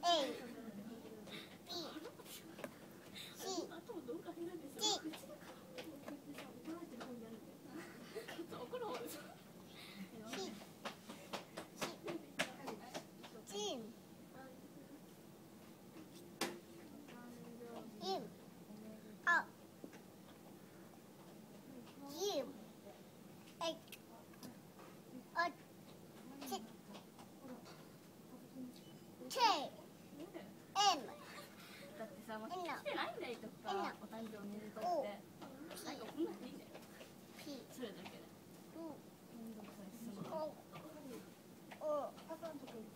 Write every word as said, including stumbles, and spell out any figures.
だってさ、まだ来てないんだよとか、お誕生日おめでとうって。なんかこんなにいいんだよ。それだけで。めんどくさいし。